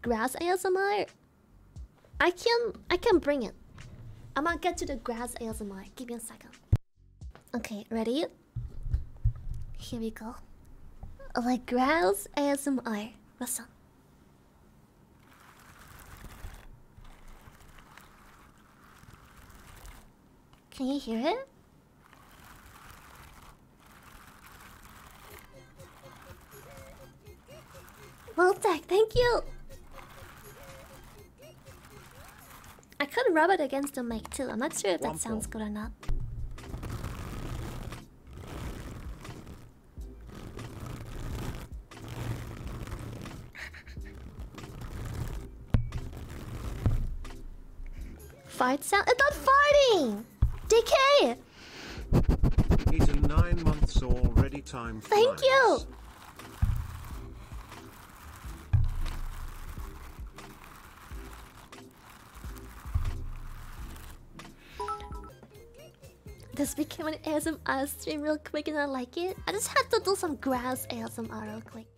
grass ASMR? I can bring it. I'm gonna get to the grass ASMR. Give me a second. Okay, ready? Here we go. Like grass ASMR. Listen. Can you hear it? Well, thank you. I could rub it against the mic too. I'm not sure if that sounds good or not. Fart sound? It's not farting! DK! He's in 9 months already. Time flies. Thank you! This became an ASMR stream real quick and I like it. I just had to do some grass ASMR real quick.